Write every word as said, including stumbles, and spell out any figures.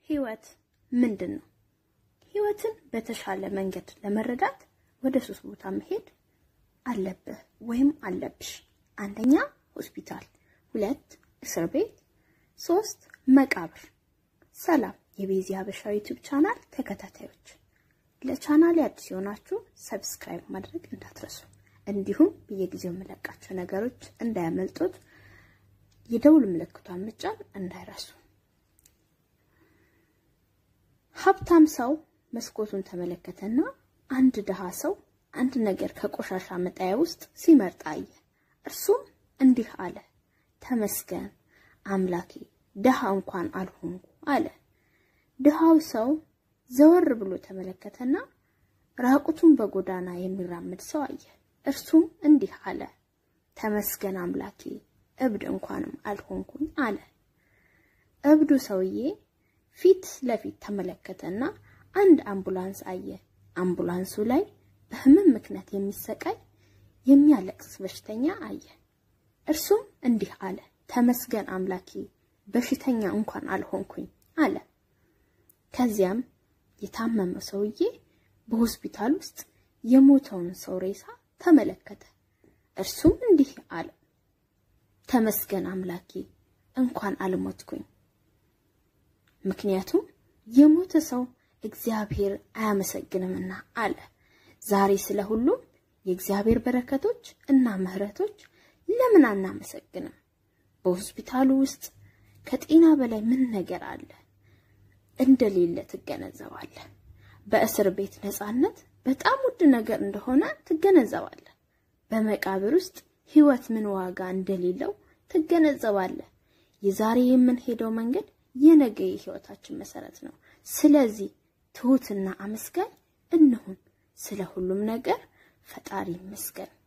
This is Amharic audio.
ህይወት ምንድነው? ህይወትን በተሻለ መንገድ ለመረዳት ወደ ሶስት ቦታ መሄድ አለብህ ወይም አለብሽ። አንደኛ ሆስፒታል፣ ሁለት እስር ቤት፣ ሶስት መቃብር። ሰላም የቤዚ ሀበሻ ዩቲዩብ ቻናል ተከታታዮች፣ ለቻናሌ አዲስ ሆናችሁ ሰብስክራይብ ማድረግ እንዳትረሱ፣ እንዲሁም በየጊዜው መለቃቸው ነገሮች እንዳያመልጡት የደውል ምልክቷን መጫን እንዳይረሱ። ሀብታም ሰው መስኮቱን ተመለከተና አንድ ደሃ ሰው አንድ ነገር ከቆሻሻ መጣያ ውስጥ ሲመርጥ አየ። እርሱም እንዲህ አለ፣ ተመስገን አምላኬ ደሃ እንኳን አልሆንኩ አለ። ደሃው ሰው ዘወር ብሎ ተመለከተና ራቁቱን በጎዳና የሚራመድ ሰው አየ። እርሱም እንዲህ አለ፣ ተመስገን አምላኬ እብድ እንኳንም አልሆንኩኝ አለ። እብዱ ሰውዬ ፊት ለፊት ተመለከተና አንድ አምቡላንስ አየ። አምቡላንሱ ላይ በህመም ምክንያት የሚሰቃይ የሚያለቅስ በሽተኛ አየ። እርሱም እንዲህ አለ፣ ተመስገን አምላኬ በሽተኛ እንኳን አልሆንኩኝ አለ። ከዚያም የታመመው ሰውዬ በሆስፒታል ውስጥ የሞተውን ሰው ሬሳ ተመለከተ። እርሱም እንዲህ አለ፣ ተመስገን አምላኬ እንኳን አልሞትኩኝ። ምክንያቱም የሞተ ሰው እግዚአብሔር አያመሰግንምና አለ። ዛሬ ስለሁሉም የእግዚአብሔር በረከቶች እና ምህረቶች ለምን አናመሰግንም? በሆስፒታሉ ውስጥ ከጤና በላይ ምን ነገር አለ እንደሌለ ትገነዘባለህ። በእስር ቤት ነፃነት በጣም ውድ ነገር እንደሆነ ትገነዘባለህ። በመቃብር ውስጥ ህይወት ምን ዋጋ እንደሌለው ትገነዘባለህ። የዛሬ የምንሄደው መንገድ የነገ ህይወታችን መሰረት ነው። ስለዚህ ትሁትና አመስጋኝ እንሁን። ስለሁሉም ነገር ፈጣሪ ይመስገን።